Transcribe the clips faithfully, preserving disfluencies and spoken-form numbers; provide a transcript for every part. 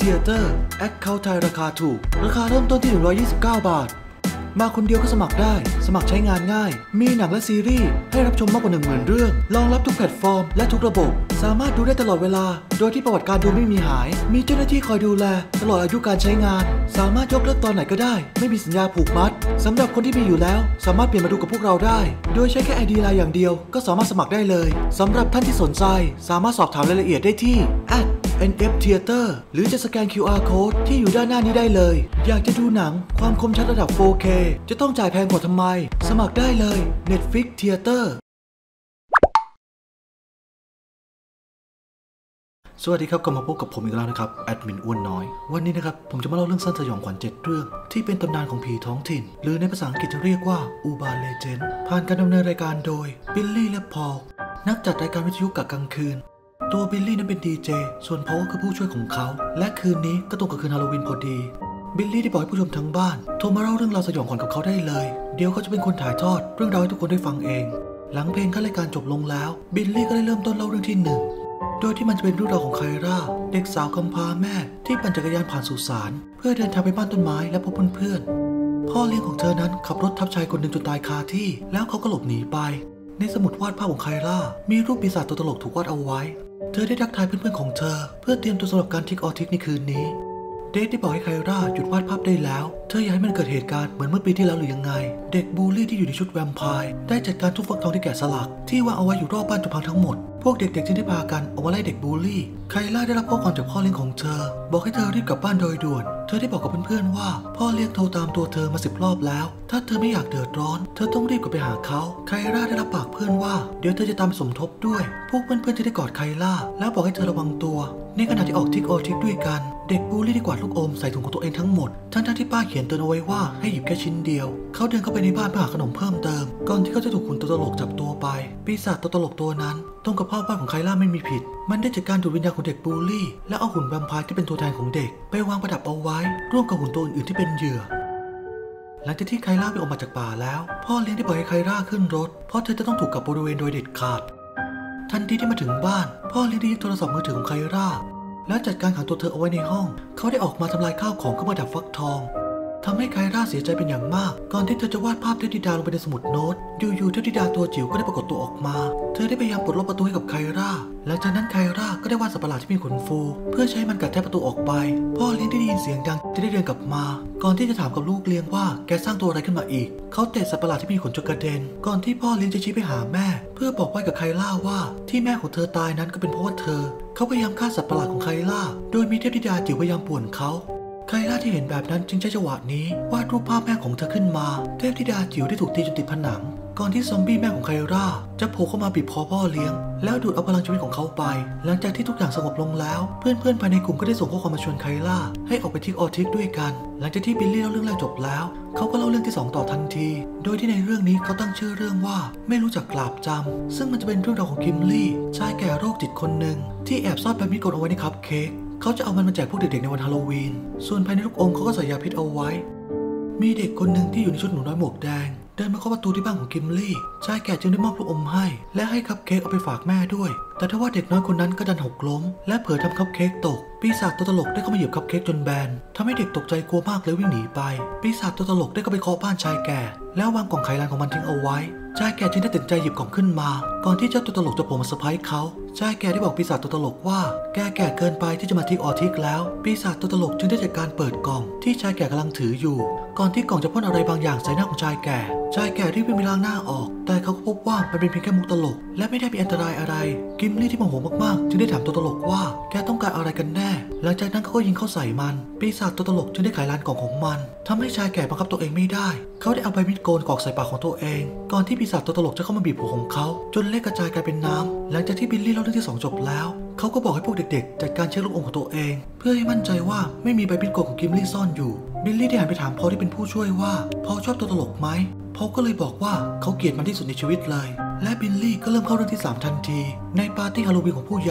Theater แอคเคาท์ไทยราคาถูกราคาเริ่มต้นที่หนึ่งร้อยยี่สิบเก้าบาทมาคนเดียวก็สมัครได้สมัครใช้งานง่ายมีหนังและซีรีส์ให้รับชมมากกว่า หนึ่งหมื่น เรื่องรองรับทุกแพลตฟอร์มและทุกระบบสามารถดูได้ตลอดเวลาโดยที่ประวัติการดูไม่มีหายมีเจ้าหน้าที่คอยดูแลตลอดอายุการใช้งานสามารถยกเลิกตอนไหนก็ได้ไม่มีสัญญาผูกมัดสำหรับคนที่มีอยู่แล้วสามารถเปลี่ยนมาดูกับพวกเราได้โดยใช้แค่ ไอ ดี ไลน์ อย่างเดียวก็สามารถสมัครได้เลยสำหรับท่านที่สนใจสามารถสอบถามรายละเอียดได้ที่ แอท เอ็น เอฟ Theater หรือจะสแกน คิว อาร์ Code ที่อยู่ด้านหน้านี้ได้เลยอยากจะดูหนังความคมชัดระดับ โฟร์เค จะต้องจ่ายแพงกว่าทำไมสมัครได้เลย Netflix Theater สวัสดีครับกลับมาพบกับผมอีกแล้วนะครับแอดมินอ้วนน้อยวันนี้นะครับผมจะมาเล่าเรื่องสั้นสยองขวัญเจ็ดเรื่องที่เป็นตำนานของผีท้องถิ่นหรือในภาษาอังกฤษจะเรียกว่าอูบาเลเจนด์ผ่านการดำเนินรายการโดยบิลลี่และพอลนักจัดรายการวิทยุกะกลางคืนตัวบิลลี่นั้นเป็นดีเจส่วนพอลก็คือผู้ช่วยของเขาและคืนนี้ก็ตรงกับคืนฮาโลวีนพอดีบิลลี่ได้บอกให้ผู้ชมทั้งบ้านโทรมาเล่าเรื่องราวสยองขวัญกับเขาได้เลยเดี๋ยวเขาจะเป็นคนถ่ายทอดเรื่องราวให้ทุกคนได้ฟังเองหลังเพลงขั้นรายการจบลงแล้วบิลลี่ก็ได้เริ่มต้นเล่าเรื่องที่หนึ่งโดยที่มันจะเป็นเรื่องราวของไคร่าเด็กสาวกำพร้าแม่ที่ปั่นจักรยานผ่านสุสานเพื่อเดินทางไปบ้านต้นไม้และพบเพื่อนๆพ่อเลี้ยงของเธอนั้นขับรถทับชายคนหนึ่งจนตายคาที่แล้วเขาก็หลบหนีไปในสมุดวาดภาพของไคร่ามีรูปปีศาจตัวตลกถูกวาดเอาไว้เธอได้ทักทายเพื่อนๆของเธอเพื่อเตรียมตัวสำหรับการทิกออทิกในคืนนี้เดทได้บอกให้ไคร่าหยุดวาดภาพได้แล้วเธออยากให้มันเกิดเหตุการณ์เหมือนเมื่อปีที่แล้วหรือยังไงเด็กบูลลี่ที่อยู่ในชุดแวมไพร์ได้จัดการทุบฟักทองที่แกะสลักที่วางเอาไว้อยู่รอบบ้านจนพังทั้งหมดพวกเด็กๆจึงได้พากันออกมาไล่เด็กบูลลี่ไคร่าได้รับข้อความจากพ่อเลี้ยงของเธอบอกให้เธอรีบกลับบ้านโดยด่วนเธอได้บอกกับเพื่อนๆว่าพ่อเลี้ยงโทรตามตัวเธอมาสิบรอบแล้วถ้าเธอไม่อยากเดือดร้อนเธอต้องรีบกลับไปหาเขาไคร่าได้รับปากเพื่อนว่าเดี๋ยวเธอจะตามสมทบด้วยพวกเพื่อนๆจะได้กอดไคร่าแล้วบอกให้เธอระวังตัวในขณะที่ออกทิกออทิกด้วยกันเด็กบูลลี่ได้กวาดลูกอมใส่ถุงของตัวเองทั้งหมดทั้งๆที่ป้าเขียนเตือนเอาไว้ว่าให้หยิบแค่ชิ้นเดียวเขาเดินเข้าไปในบ้านเพื่อหาขนมเพิ่มเติมก่อนที่เขาจะถูกหุ่นตัวตลกจับตัวไปปีศาจตัวตลกตัวนั้นตรงกับภาพวาดของไคร่าไม่มีผิดมันได้จัดการดูดวิญญาณของเด็กบูลลี่และเอาหุ่นแวมไพร์ที่เป็นตัวแทนของเด็กไปวางประดับเอาไว้ร่วมกับหุ่นตัวอื่นๆที่เป็นเหยื่อหลังจากที่ไคร่าไปออกมาจากป่าแล้วพ่อเลี้ยงได้บอกให้ไคร่าขึ้นรถเพราะเธอจะต้องถูกกับบริเวณโดยเด็ดขาดทันทีที่มาถึงบ้านพ่อเลี้ยงได้ยึดโทรศัพท์มือถือของไคร่าและจัดการขังตัวเธอเอาไว้ในห้องเขาได้ออกมาทำลายข้าวของเครื่องประดับฟักทองทำให้ไคร่าเสียใจเป็นอย่างมากก่อนที่เธอจะวาดภาพเทพธิดาลงไปในสมุดโน้ตอยู่ๆเทพธิดาตัวจิ๋วก็ได้ปรากฏตัวออกมาเธอได้พยายามปลดล็อกประตูให้กับไคร่าหลังจากนั้นไคร่าก็ได้วาดสัตว์ประหลาดที่มีขนฟูเพื่อใช้มันกัดแทะประตูออกไปพ่อเลี้ยงได้ยินเสียงดังจะได้เดินกลับมาก่อนที่จะถามกับลูกเลี้ยงว่าแกสร้างตัวอะไรขึ้นมาอีกเขาเตะสัตว์ประหลาดที่มีขนจนกระเด็นก่อนที่พ่อเลี้ยงจะชี้ไปหาแม่เพื่อบอกไว้กับไคร่าว่าที่แม่ของเธอตายนั้นก็เป็นเพราะว่าเธอเขาพยายามฆ่าสัตว์ประหลาดของไคร่าโดยมีเทพธิดาจิ๋วพยายามป่วนเขาไคร่าที่เห็นแบบนั้นจึงใช้จังหวะนี้วาดรูปภาพแม่ของเธอขึ้นมาเทพธิดาจิ๋วได้ถูกตีจนติดผนังก่อนที่ซอมบี้แม่ของไคร่าจะโผล่เข้ามาบีบคอพ่อเลี้ยงแล้วดูดเอาพลังชีวิตของเขาไปหลังจากที่ทุกอย่างสงบลงแล้วเพื่อนๆภายในกลุ่มก็ได้ส่งข้อความมาชวนไคร่าให้ออกไปทิกออทิกด้วยกันหลังจากที่บิลลี่เล่าเรื่องแรกจบแล้วเขาก็เล่าเรื่องที่สองต่อทันทีโดยที่ในเรื่องนี้เขาตั้งชื่อเรื่องว่าไม่รู้จักกราบจำซึ่งมันจะเป็นเรื่องราวของคิมลี่ชายแก่โรคจิตคนหนึ่งที่แอบซ่อนใบมีดโกนเอาไว้ในคัพเค้กเขาจะเอามันมาแจกพวกเด็กๆในวันฮาโลวีนส่วนภายในลูกอมเขาก็ใส่ยาพิษเอาไว้มีเด็กคนหนึ่งที่อยู่ในชุดหนูน้อยหมวกแดงเดินมาเคาะประตูที่บ้านของคิมลี่ชายแก่จึงได้มอบลูกอมให้และให้คัพเค้กเอาไปฝากแม่ด้วยแต่ทว่าเด็กน้อยคนนั้นก็ดันหกล้มและเผลอทำคัพเค้กตกปีศาจตัวตลกได้เข้ามาเหยียบคัพเค้กจนแบนทำให้เด็กตกใจกลัวมากเลยวิ่งหนีไปปีศาจตัวตลกได้เข้าไปเคาะบ้านชายแก่แล้ววางกล่องไขลานของมันทิ้งเอาไว้ชายแก่จึงได้ตัดสินใจหยิบกล่องขึ้นมาก่อนที่เจ้าตัวตลกจะโผล่มาเซอร์ไพรส์เขาชายแก่ได้บอกปีศาจตัวตลกว่าแกแก่เกินไปที่จะมาทิกออทิกแล้วปีศาจตัวตลกจึงได้จัดการเปิดกล่องที่ชายแก่กำลังถืออยู่ก่อนที่กล่องจะพ่นอะไรบางอย่างใส่หน้าของชายแก่ชายแก่รีบวิ่งไปล้างหน้าออกแต่เขาก็พบว่ามันเป็นเพียงแค่มุกตลกและไม่ได้มีอันตรายอะไรกิมลี่ที่โมโหมากๆจึงได้ถามตัวตลกว่าแกต้องการอะไรกันแน่หลังจากนั้นเขาก็ยิงเข้าใส่มันปีศาจตัวตลกจึงได้ไขลานกล่องของมันทำให้ชายแก่บังคับตัวเองไม่ได้เขาได้เอาใบมีดโกนกรอกใส่ปากของตัวเองก่อนที่ปีศาจตัวตลกจะเข้ามาบีบหัวของเขาจนเลือดกระจายกลายเป็นน้ำหลังจากที่บิลลี่เล่าเรื่องที่สองจบแล้วเขาก็บอกให้พวกเด็กๆจัดการเช็คลูกอมของตัวเองเพื่อให้มั่นใจว่าไม่มีใบมีดโกนของกิมลี่ซ่อนอยู่บิลลี่ได้หันไปถามพอลที่เป็นผู้ช่วยว่าพอลชอบตัวตลกไหมพอลก็เลยบอกว่าเขาเกลียดมันที่สุดในชีวิตเลยและบิลลี่ก็เริ่มเข้าเรื่องที่สามทันทีในปาร์ตี้ฮาโลวีนของผู้ใหญ่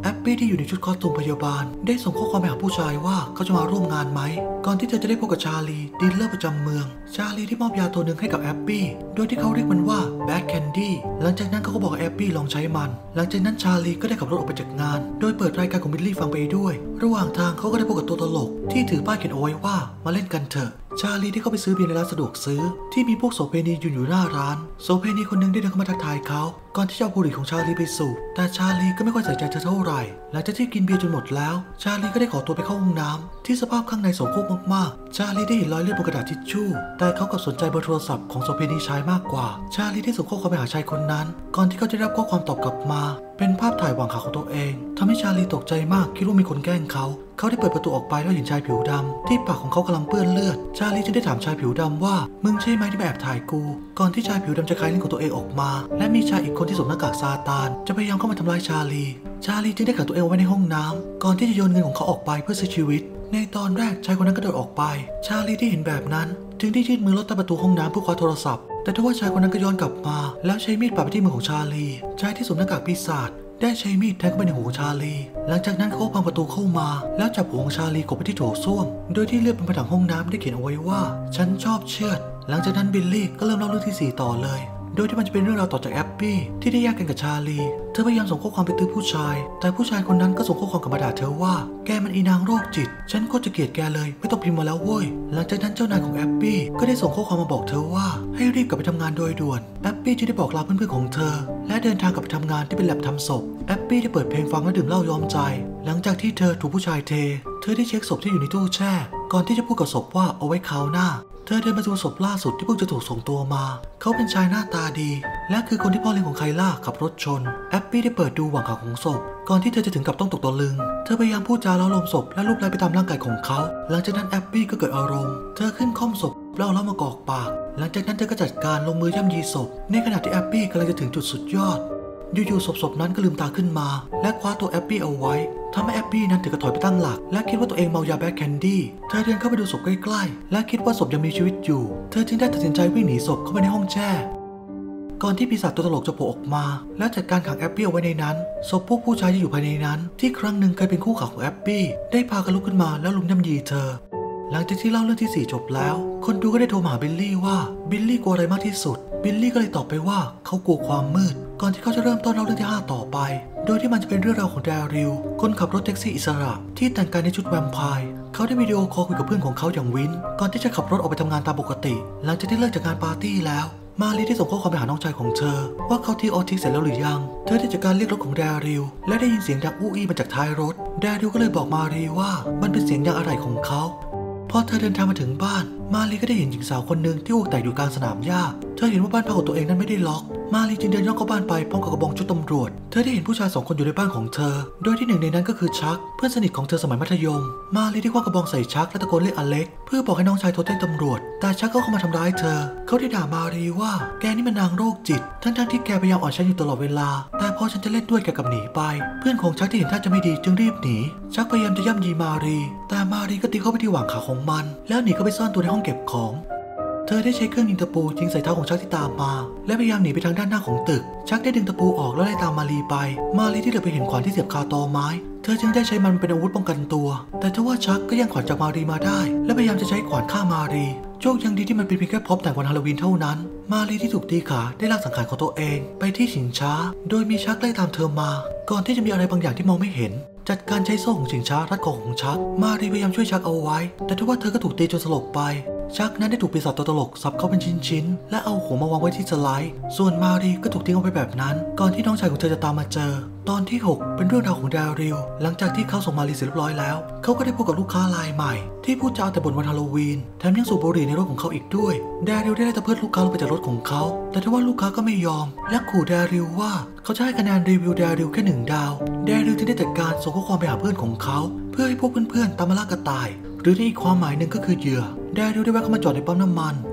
แอปปี้ที่อยู่ในชุดคอสตูมพยาบาลได้ส่งข้อความไปหาผู้ชายว่าเขาจะมาร่วมงานไหมก่อนที่เธอจะได้พบกับชาลีดีลเลอร์ประจำเมืองชาลีที่มอบยาตัวหนึ่งให้กับแอปปี้โดยที่เขาเรียกมันว่าแบดแคนดี้หลังจากนั้นเขาก็บอกแอปปี้ลองใช้มันหลังจากนั้นชาลีก็ได้ขับรถออกไปจากงานโดยเปิดรายการของบิลลี่ฟังไปด้วยระหว่างทางเขาก็ได้พบกับตัวตลกที่ถือป้ายเขียนเอาไว้ว่ามาเล่นกันเถอะชาลีที่เข้าไปซื้อเบียร์ในร้านสะดวกซื้อที่มีพวกโสเภณียืนอยู่หน้าร้านโสเภณีคนหนึ่งได้เดินเข้ามาทักทายเขาก่อนที่จะเอาบุหรี่ของชาลีไปสูบแต่ชาลีก็ไม่ค่อยใส่ใจเธอเท่าไหร่หลังจากที่กินเบียร์จนหมดแล้วชาลีก็ได้ขอตัวไปเข้าห้องน้ำที่สภาพข้างในโสโครกมากๆชาลีได้เห็นรอยเลือดบนกระดาษทิชชู่แต่เขากลับสนใจเบอร์โทรศัพท์ของโสเภณีชายมากกว่าชาลีได้ส่งข้อความไปหาชายคนนั้นก่อนที่เขาจะได้รับข้อความตอบกลับมาเป็นภาพถ่ายหว่างขาของตัวเองทำให้ชาลีตกใจมากคิดว่ามีคนแกล้งเขาเขาได้เปิดประตูออกไปแล้วเห็นชายผิวดำที่ปากของเขากำลังเปื้อนเลือดชาลีจึงได้ถามชายผิวดำว่ามึงใช่ไหมที่มาแอบถ่ายกูก่อนที่ชายผิวดำจะคลายลิ้นของตัวเองออกมาและมีชายอีกคนที่สวมหน้ากากซาตานจะพยายามเข้ามาทำร้ายชาลีชาลีจึงได้ขังตัวเองไว้ในห้องน้ำก่อนที่จะโยนเงินของเขาออกไปเพื่อซื้อชีวิตในตอนแรกชายคนนั้นก็เดินออกไปชาลีที่เห็นแบบนั้นจึงได้ยื่นมือลอดใต้ประตูห้องน้ำเพื่อคว้าโทรศัพท์แต่ทว่าชายคนนั้นก็ย้อนกลับมาแล้วใช้มีดปาดไปที่มือของชาลีชายที่สวมหน้ากากปีศาจได้ใช้มีดแทงเข้าไปในหูของชาลีหลังจากนั้นเขาพังประตูเข้ามาแล้วจับหัวของชาลีกดไปที่โถส้วมโดยที่เลือดบนผนังห้องน้ำได้เขียนเอาไว้ว่าฉันชอบเชือดหลังจากนั้นบิลลี่ก็เริ่มเล่าเรื่องที่สี่ต่อเลยโดยที่มันจะเป็นเรื่องราวต่อจากแอปปี้ที่ได้แยกกันกับชาลีเธอพยายามส่งข้อความไปตื้อผู้ชายแต่ผู้ชายคนนั้นก็ส่งข้อความกลับมาด่าเธอว่าแกมันอีนางโรคจิตฉันก็จะเกลียดแกเลยไม่ต้องพิมพ์มาแล้วเว้ยหลังจากนั้นเจ้านายของแอปปี้ก็ได้ส่งข้อความมาบอกเธอว่าให้รีบกลับไปทำงานโดยด่วนแอปปี้จึงได้บอกลาเพื่อนๆของเธอและเดินทางกลับไปทำงานที่เป็นแลบทำศพแอปปี้ได้เปิดเพลงฟังและดื่มเหล้ายอมใจหลังจากที่เธอถูกผู้ชายเทเธอได้เช็คศพที่อยู่ในตู้แช่ก่อนที่จะพูดกับศพว่าเอาไว้คราวหน้าเธอเดินมาดูศพล่าสุดที่เพิ่งจะถูกส่งตัวมาเขาเป็นชายหน้าตาดีและคือคนที่พ่อเลี้ยงของไคล่าขับรถชนแอปปี้ได้เปิดดูหว่างขาของศพก่อนที่เธอจะถึงกับต้องตกตะลึงเธอพยายามพูดจาล้อลมศพและรูปไล้ไปตามร่างกายของเขาหลังจากนั้นแอปปี้ก็เกิดอารมณ์เธอขึ้นค่อมศพแล้วเอาเหล้ามากอกปากหลังจากนั้นเธอก็จัดการลงมือย่ำยีศพในขณะที่แอปปี้กำลังจะถึงจุดสุดยอดอยู่ๆศพๆนั้นก็ลืมตาขึ้นมาและคว้าตัวแอปปี้เอาไว้ทำให้แอปปี้นั้นถึงกับถอยไปตั้งหลักและคิดว่าตัวเองเมายาแบล็คแคนดี้เธอเดินเข้าไปดูศพใกล้ๆและคิดว่าศพยังมีชีวิตอยู่เธอจึงได้ตัดสินใจวิ่งหนีศพเข้าไปในห้องแช่ก่อนที่ปีศาจตัวตลกจะโผล่ออกมาและจัดการขังแอปปี้เอาไว้ในนั้นศพพวกผู้ชายที่อยู่ภายในนั้นที่ครั้งหนึ่งเคยเป็นคู่ขาของแอปปี้ได้พากันลุกขึ้นมาแล้วลุมย่ำยีเธอหลังจากที่เล่าเรื่องที่สี่จบแล้วคนดูก็ได้โทรมาหาบิลลี่ว่าบิลลี่กลัวอะไรมากที่สุดบิลลี่ก็เลยตอบไปว่าเขากลัวความมืดก่อนที่เขาจะเริ่มต้นเล่าเรื่องที่ห้าต่อไปโดยที่มันจะเป็นเรื่องราวของแดริลคนขับรถแท็กซี่อิสระที่แต่งกายในชุดแวมไพร์เขาได้วิดีโอคอลคุยกับเพื่อนของเขาอย่างวินก่อนที่จะขับรถออกไปทำงานตามปกติหลังจากที่เลิกจากงานปาร์ตี้แล้วมารีได้ส่งข้อความไปหาน้องชายของเธอว่าเขาที่ออทิสเสร็จแล้วหรือยังเธอได้จากการเรียกรถของแดริลและได้ยินเสียงดังอู้อี้มาจากท้ายรถแดริลก็เลยบอกมารีว่ามันเป็นเสียงยางอะไหล่ของเขาพอเธอเดินทางมาถึงบ้านมารีก็ได้เห็นหญิงสาวคนหนึ่งที่อ้วกแตกอยู่กลางสนามหญ้าเธอเห็นว่าบ้านพักของตัวเองนั้นไม่ได้ล็อกมารีจึงเดินย่องเข้าบ้านไปพร้อมกับกระบองชุดตำรวจเธอได้เห็นผู้ชายสองคนอยู่ในบ้านของเธอโดยที่หนึ่งในนั้นก็คือชักเพื่อนสนิทของเธอสมัยมัธยมมารีได้คว้ากระบองใส่ชักและตะโกนเรียกอเล็กเพื่อบอกให้น้องชายโทรแจ้งตำรวจแต่ชักก็เข้ามาทำร้ายเธอเขาได้ด่ามารีว่าแกนี่มันนางโรคจิตทั้งๆที่แกพยายามอ่อนฉันอยู่ตลอดเวลาแต่พอฉันจะเล่นด้วยแกกลับหนีไปเพื่อนของชักที่เห็นท่าจะไม่ดีจึงรีบหนีชักพยายามจะย่ำยีมารีแต่มารีก็ตีเข้าไปที่หว่างขาของมันแล้วหนีเข้าไปซ่อนตัวในห้องเก็บของเธอได้ใช้เครื่องยิงตะปูยิงใส่เท้าของชักที่ตามมาและพยายามหนีไปทางด้านหน้าของตึกชักได้ดึงตะปูออกแล้วไล่ตามมารีไปมารีที่เหลือไปเห็นขวานที่เสียบคาตอไม้เธอจึงได้ใช้มันเป็นอาวุธป้องกันตัวแต่ทว่าชักก็แย่งขวานจากมารีมาได้และพยายามจะใช้ขวานฆ่ามารีโชคยังดีที่มันเป็นเพียงแค่พร็อพแต่งวันฮาโลวีนเท่านั้นมารีที่ถูกตีขาได้ลากสังขารของตัวเองไปที่ชิงช้าโดยมีชักไล่ตามเธอมาก่อนที่จะมีอะไรบางอย่างที่มองไม่เห็นจัดการใช้โซ่ของชิงช้ารัดคอของชักมารีพยายามช่วยชักเอาไว้แต่ทว่าเธอก็ถูกตีจนสลบไปชักนั้นได้ถูกปีศาจตัวตลกสับเข้าเป็นชิ้นๆและเอาหัวมาวางไว้ที่สไลด์ส่วนมารีก็ถูกทิ้งเอาไว้แบบนั้นก่อนที่น้องชายของเธอจะตามมาเจอตอนที่หกเป็นเรื่องราวของดาริลหลังจากที่เขาส่งมารีเสร็จเรียบร้อยแล้วเขาก็ได้พบกับลูกค้ารายใหม่ที่พูดจาแต่บ่นวันฮาโลวีนแถมยังสูบบุหรี่ในรถของเขาอีกด้วยดาริลได้ไล่ตะเพิดลูกค้าลงไปจากรถของเขาแต่ทว่าลูกค้าก็ไม่ยอมและขู่ดาริลว่าเขาจะให้คะแนนรีวิวดาริลแค่หนึ่งดาวดาริลจึงได้จัดการส่งข้อความไปหาเพื่อนของเขาเพื่อให้พวกเพื่อนๆตามมาล่ากระต่ายหรือในอีกความหมายหนึ่งก็คือเหยื่อดาริลได้แวะเข้ามาจอดในปั๊มน้ำมัน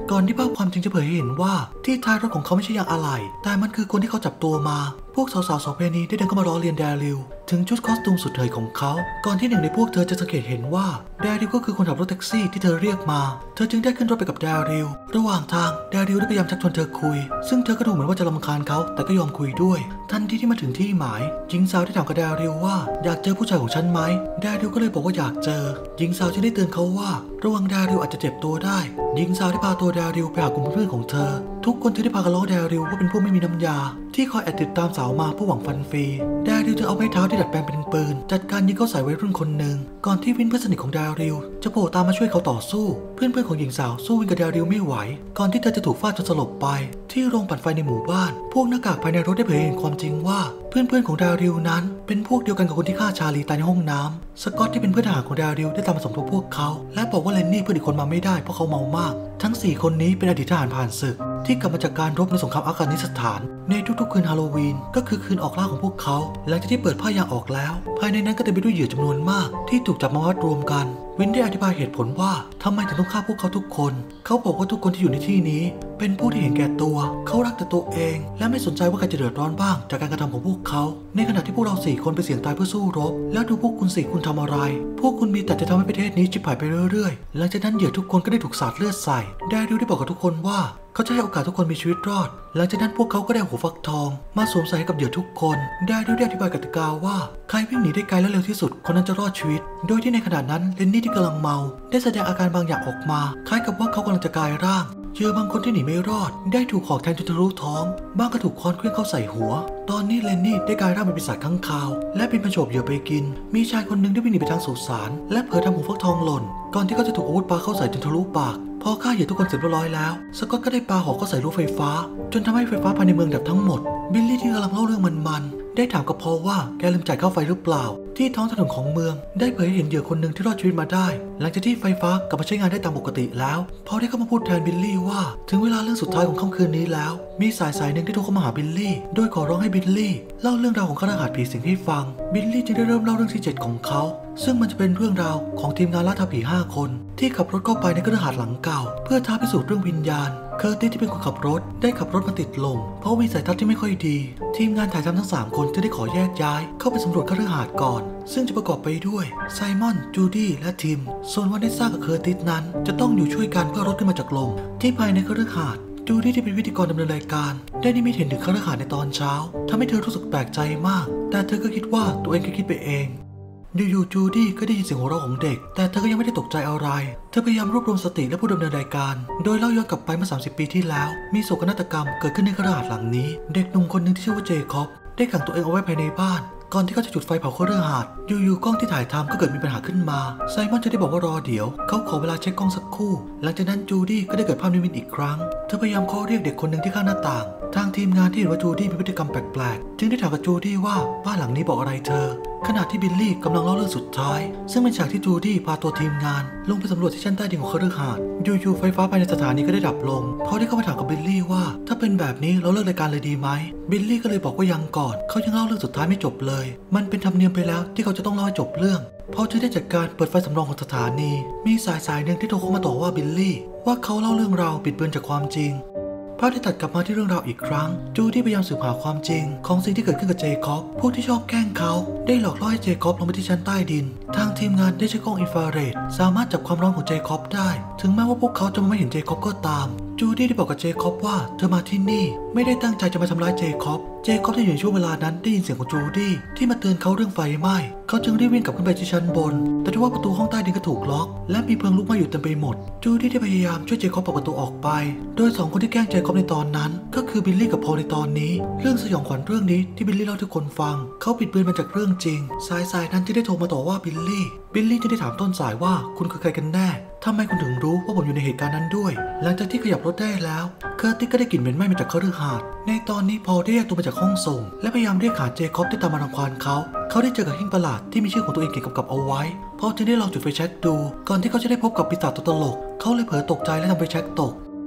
ก่อนที่ภาพความจริงจะเผยให้เห็นว่าที่ท้ายรถของเขาไม่ใช่ยางอะไหล่แต่มันคือคนที่เขาจับตัวมาพวกสาวๆโสเภณีได้เดินเข้ามาล้อเลียนแดริลถึงชุดคอสตูมสุดเท่ของเขาก่อนที่หนึ่งในพวกเธอจะสังเกตเห็นว่าแดริลก็คือคนขับรถแท็กซี่ที่เธอเรียกมาเธอจึงได้ขึ้นรถไปกับแดริลระหว่างทางแดริลได้พยายามชักชวนเธอคุยซึ่งเธอก็ดูเหมือนว่าจะรำคาญเขาแต่ก็ยอมคุยด้วยทันทีที่มาถึงที่หมายหญิงสาวได้ถามกับแดริลว่าอยากเจอผู้ชายของฉันไหมแดริลก็เลยบอกว่าอยากเจอหญิงสาวจึงได้เตือนเขาว่าระวังแดริลอาจจะเจ็บตัวได้หญิงสาวได้พาตัวแดริลไปหากลุ่มเพื่อนของเธอทุกคนจึงได้พากันล้อแดริลว่าเป็นพวกไม่มีน้ำยาที่คอยแอบติดตามสาวมาเพื่อหวังฟันฟรีแดริลจึงเอาไม้เท้าที่ดัดแปลงเป็นปืนจัดการยิงเข้าใส่วัยรุ่นคนหนึ่งก่อนที่วินเพื่อนสนิทของแดริลจะโผล่ตามมาช่วยเขาต่อสู้เพื่อนเพื่อนของหญิงสาวสู้วินกับแดริลไม่ไหวก่อนที่เธอจะถูกฟาดจนสลบไปที่โรงปั่นไฟในหมู่บ้านพวกหน้ากากภายในรถได้เผยเห็นความจริงว่าเพื่อนเพื่อนของแดริลนั้นเป็นพวกเดียวกันกับคนที่ฆ่าชาลีตายในห้องน้ำสกอตที่เป็นเพื่อนทหารของแดริลได้ตามมาสมทบพวกเขาและบอกว่าเลนนี่เพื่อนอีกคนมาไม่ได้เพราะเขาเมามากทั้งสี่คนนี้เป็นอดีตทหารผ่านศึกที่กลับมาจากการรบในสงครามอัฟกานิสถานในทุกๆคืนฮาโลวีนก็คือคืนออกล่าของพวกเขาหลังจากที่เปิดผ้ายางออกแล้วภายในนั้นก็เต็มไปด้วยเหยื่อจำนวนมากที่ถูกจับมาวัดรวมกันวินได้อธิบายเหตุผลว่าทำไมถึงต้องฆ่าพวกเขาทุกคนเขาบอกว่าทุกคนที่อยู่ในที่นี้เป็นผู้ที่เห็นแก่ตัวเขารักแต่ตัวเองและไม่สนใจว่าใครจะเดือดร้อนบ้างจากการกระทำของพวกเขาในขณะที่พวกเราสี่คนไปเสี่ยงตายเพื่อสู้รบแล้วดูพวกคุณสี่คุณทำอะไรพวกคุณมีแต่จะทำให้ประเทศนี้ชิบหายไปเรื่อยๆหลังจากนั้นเหยื่อทุกคนก็ได้ถูกสาดเลือดใส่แดริลได้บอกกับทุกคนว่าเขาจะให้โอกาสทุกคนมีชีวิตรอดหลังจากนั้นพวกเขาก็ได้หัวฟักทองมาสวมใส่ให้กับเหยื่อทุกคนแดริลได้อธิบายกติกาว่าใครวิ่งหนีได้ไกลและเร็วที่สุดคนนั้นจะรอดชีวิตโดยที่ในขณะนั้นเลนนี่ที่กำลังเมาได้แสดงอาการบางอย่างออกมาคล้ายกับว่าเขากำลังจะกลายร่างเหยื่อบางคนที่หนีไม่รอดได้ถูกหอกแทงจนทะลุท้องบ้างก็ถูกค้อนเคลื่อนเข้าใส่หัวตอนนี้เลนนี่ได้กลายร่างเป็นปีศาจข้างคาวและเป็นประโฉบเหยื่อไปกินมีชายคนหนึ่งได้วิ่งหนีไปทางสุสานและเผลอทำหัวฟักทองหล่นก่อนที่เขาจะถูกอาวุธปาเข้าใส่จนทะลุปากพอฆ่าเหยื่อทุกคนเสร็จเรียบร้อยแล้วสกอตก็ได้ปาหอกเข้าใส่รั้วไฟฟ้าจนทำให้ไฟฟ้าภายในเมืองดับทั้งหมดบิลลี่ที่กำลังเล่าเรื่องมันๆได้ถามกับพอลว่าแกลืมจ่ายค่าไฟหรือเปล่าที่ท้องถนนของเมืองได้เผยให้เห็นเหยื่อคนหนึ่งที่รอดชีวิตมาได้หลังจากที่ไฟฟ้ากลับมาใช้งานได้ตามปกติแล้วพอลได้เข้ามาพูดแทนบิลลี่ว่าถึงเวลาเรื่องสุดท้ายของค่ำคืนนี้แล้วมีสายสายหนึ่งที่โทรเข้ามาหาบิลลี่โดยขอร้องให้บิลลี่เล่าเรื่องราวของคฤหาสน์ผีสิงให้ฟังบิลลี่จึงได้เริ่มเล่าเรื่องที่เจ็ดของเขาซึ่งมันจะเป็นเรื่องราวของทีมงานล่าท้าผีห้าคนที่ขับรถเข้าไปในคฤหาสน์หลังเก่าเพื่อท้าพิสูจน์เรื่องวิญญาณเคอร์ติสที่เป็นคนขับรถได้ขับรถมาติดลมเพราะวิสัยทัศน์ที่ไม่ค่อยดีทีมงานถ่ายทำทั้งสามคนจะได้ขอแยกย้ายเข้าไปสำรวจคฤหาสน์ก่อนซึ่งจะประกอบไปด้วยไซมอนจูดี้และทิมส่วนวานิสซ่ากับเคอร์ติสนั้นจะต้องอยู่ช่วยกันเพื่อรถขึ้นมาจากลมที่ภายในคฤหาสน์จูดี้ที่เป็นพิธีกรดำเนินรายการได้นิมิตเห็นถึงคฤหาสน์ในตอนเช้าทำให้เธอรู้สึกแปลกใจมากแต่เธอก็คิดว่าตัวเองแค่คิดไปเองอยู่ๆจูดี้ก็ได้ยินเสียงหัวเราะของเด็กแต่เธอก็ยังไม่ได้ตกใจอะไรเธอพยายามรวบรวมสติและผู้ดำเนินรายการโดยเล่าย้อนกลับไปเมื่อสามสิบปีที่แล้วมีโศกนาฏกรรมเกิดขึ้นในคฤหาสน์หลังนี้เด็กหนุ่มคนหนึ่งที่ชื่อว่าเจคอบได้ขังตัวเองเอาไว้ภายในบ้านก่อนที่เขาจะจุดไฟเผาคฤหาสน์อยู่ๆกล้องที่ถ่ายทำก็เกิดมีปัญหาขึ้นมาไซมอนจะได้บอกว่ารอเดี๋ยวเขาขอเวลาเช็คกล้องสักครู่หลังจากนั้นจูดี้ก็ได้เกิดภาพนิมิตอีกครั้งเธอพยายามเคาะเรียกเด็กคนหนึ่งที่ข้างหน้าต่างทางทีมงานที่เห็นว่าจูดี้มีพฤติกรรมแปลกๆจึงได้ถามกับจูดี้ว่าบ้านหลังนี้บอกอะไรเธอขณะที่บิลลี่กำลังเล่าเรื่องสุดท้ายซึ่งเป็นฉากที่จูดี้พาตัวทีมงานลงไปสำรวจที่ชั้นใต้ดินของคฤหาสน์อยู่ๆไฟฟ้าภายในสถานีก็ได้ดับลงเขาได้เข้ามาถามกับบิลลี่ว่าถ้าเป็นแบบนี้เราเลิกรายการเลยดีไหมบิลลี่ก็เลยบอกว่ายังก่อนเขายังเล่าเรื่องสุดท้ายไม่จบเลยมันเป็นธรรมเนียมไปแล้วที่เขาจะต้องเล่าให้จบเรื่องพอจึงได้จัดการเปิดไฟสำรองของสถานีมีสายสายหนึ่งที่โทรเข้ามาต่อว่าบิลลี่ว่าเขาเล่าเรื่องราวบิดเบือนจากความจริงภาพได้ตัดกลับมาที่เรื่องราวอีกครั้งจูดี้พยายามสืบหาความจริงของสิ่งที่เกิดขึ้นกับเจคอบพวกที่ชอบแกล้งเขาได้หลอกล่อให้เจคอบลงไปที่ชั้นใต้ดินทางทีมงานได้ใช้กล้องอินฟราเรดสามารถจับความร้อนของเจคอบได้ถึงแม้ว่าพวกเขาจะไม่เห็นเจคอบก็ตามจูดี้ได้บอกกับเจคอบว่าเธอมาที่นี่ไม่ได้ตั้งใจจะมาทำร้ายเจคอบเจคอบที่อยู่ในช่วงเวลานั้นได้ยินเสียงของจูดี้ที่มาเตือนเขาเรื่องไฟไหม้เขาจึงรีบวิ่งกลับขึ้นไปที่ชั้นบนแต่ทว่าประตูห้องใต้ดินก็ถูกล็อกและมีเพลิงลุกไหม้อยู่เต็มไปหมดจูดี้ได้พยายามช่วยเจคอบเปิดประตูออกไปโดยสองคนที่แกล้งเจคอบในตอนนั้นก็คือบิลลี่กับพอลในตอนนี้เรื่องสยองขวัญเรื่องนี้ที่บิลลี่เล่าให้ทุกคนฟังเขาปิดเบือนมาจากเรื่องจริงสายสายนั้นที่ได้โทรมาต่อว่าบิลลี่บิลลี่จึงได้ถามต้นสายว่าคุณคือใครกันแน่ทำไมคุณถึงรู้ว่าผมอยู่ในเหตุการณ์นั้นด้วยหลังจากที่ขยับรถได้แล้วเคอร์ติสก็ได้กลิ่นเหม็นไหม้มาจากคฤหาสน์ในตอนนี้พอลได้แยกตัวมาจากห้องส่งและพยายามเรียกหาเจคอบที่ตามมารังควานเขาเขาได้เจอกับหิ้งประหลาดที่มีชื่อของตัวเองเขียนกำกับเอาไว้พอลจึงได้ลองจุดไฟแช็กดูก่อนที่เขาจะได้พบกับปีศาจตัวตลกเขาเลยเผลอตกใจและทำไฟแช็กตก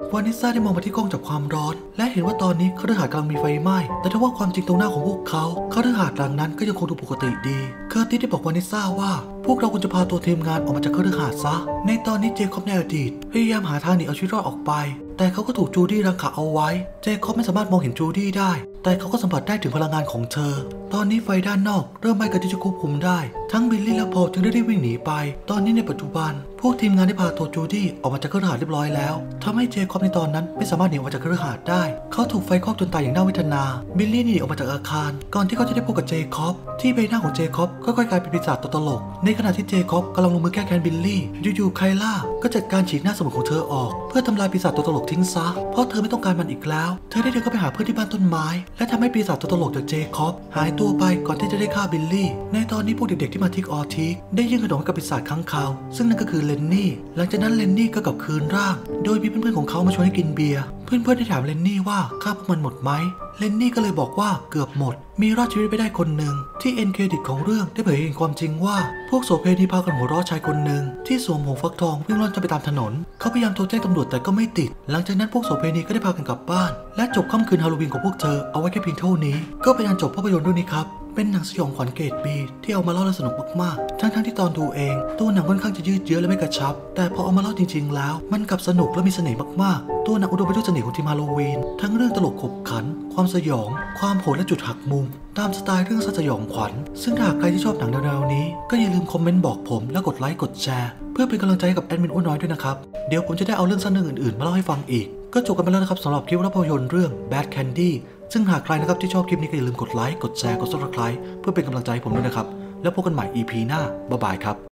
วานิสซาได้มองมาที่กล้องจับความร้อนและเห็นว่าตอนนี้คฤหาสน์กำลังมีไฟไหม้แต่ถ้าว่าความจริงตรงหน้าของพวกเขาคฤหาสน์หลังนั้นก็ยังคงดูปกติดีเคอร์ติสได้บอกวานิสซาว่าพวกเราควรจะพาตัวทีมงานออกมาจากคฤหาสน์ซะในตอนนี้เจคอบในอดีตพยายามหาทางหนีเอาชีวิตรอดออกไปแต่เขาก็ถูกจูดี้รังขาเอาไว้เจคอบไม่สามารถมองเห็นจูดี้ได้แต่เขาก็สัมผัสได้ถึงพลังงานของเธอตอนนี้ไฟด้านนอกเริ่มไหม้เกินที่จะควบคุมได้ทั้งบิลลี่และพอลจึงได้รีบวิ่งหนีไปตอนนี้ในปัจจุบันพวกทีมงานได้พาตัวจูดี้ออกมาจากคฤหาสน์เรียบร้อยแล้วทำให้เจคอบในตอนนั้นไม่สามารถหนีออกมาจากคฤหาสน์ได้เขาถูกไฟคลอกจนตายอย่างน่าเวทนาบิลลี่หนีออกมาจากอาคารก่อนที่เขาจะได้พบกับเจคอบที่ใบหน้าของเจคอบค่อยๆกลายเป็นปีศาจตัวตลกในขณะที่เจคอบกำลังลงมือแก้แค้นบิลลี่อยู่ๆไคล่าก็จัดการฉีกหน้าสมุนของเธอออกเพื่อทำลายปีศาจตัวตลกทิ้งซะเพราะเธอไม่ต้องการมันอีกแล้วเธอได้เดินเข้าไปหาเพื่อนที่บ้านต้นไม้และทำให้ปีศาจตัวตลกจากเจคอบหายตัวไปก่อนที่จะได้ฆ่าบิลลี่ในตอนนี้พวกเด็กๆที่มาทิกออทิกได้ยื่นขนมให้กับปีศาจค้างคาวซึ่งนั่นก็คือเลนนี่หลังจากนั้นเลนนี่ก็กลับคืนร่างโดยมีเพื่อนๆของเขามาชวนให้กินเบียร์เพื่อนๆได้ถามเลนนี่ว่าฆ่าพวกมันหมดไหมเลนนี่ก็เลยบอกว่าเกือบหมดมีรอดชีวิตไปได้คนหนึ่งที่เอ็นเครดิตของเรื่องได้เผยเห็นความจริงว่าพวกโสเภณีพากันหัวเราะชายคนหนึ่งที่สวมหัวฟักทองวิ่งล่อนจะไปตามถนนเขาพยายามโทรแจ้งตำรวจแต่ก็ไม่ติดหลังจากนั้นพวกโสเภณีก็ได้พากันกลับบ้านและจบค่ำคืนฮาโลวีนของพวกเธอเอาไว้แค่เพียงเท่านี้ก็เป็นการจบภาพยนตร์เรื่องนี้ครับเป็นหนังสยองขวัญเกรด บี ที่เอามาเล่าและสนุกมากๆทั้งๆที่ตอนดูเองตัวหนังค่อนข้างจะยืดเยื้อและไม่กระชับแต่พอเอามาเล่าจริงๆแล้วมันกลับสนุกและมีเสน่ห์มากๆตัวหนังอุดมไปด้วยเสน่ห์ของทีมฮาโลวีนทั้งเรื่องตลกขบขันความสยองความโหดและจุดหักมุมตามสไตล์เรื่องสยองขวัญซึ่งถ้าใครที่ชอบหนังแนวๆนี้ก็อย่าลืมคอมเมนต์บอกผมและกดไลค์กดแชร์เพื่อเป็นกำลังใจให้กับแอดมินอ้วนน้อยด้วยนะครับเดี๋ยวผมจะได้เอาเรื่องสั้นเรื่องอื่นๆมาเล่าให้ฟังอีกก็จบกันไปแล้วนะครับสำหรับคลิปภาพยนตร์เรื่อง Bad Candy ซึ่งหากใครนะครับที่ชอบคลิปนี้ก็อย่าลืมกดไลค์กดแชร์กด ซับสไครบ์ เพื่อเป็นกำลังใจให้ผมด้วยนะครับแล้วพบกันใหม่ อี พี หน้าบ๊ายบายครับ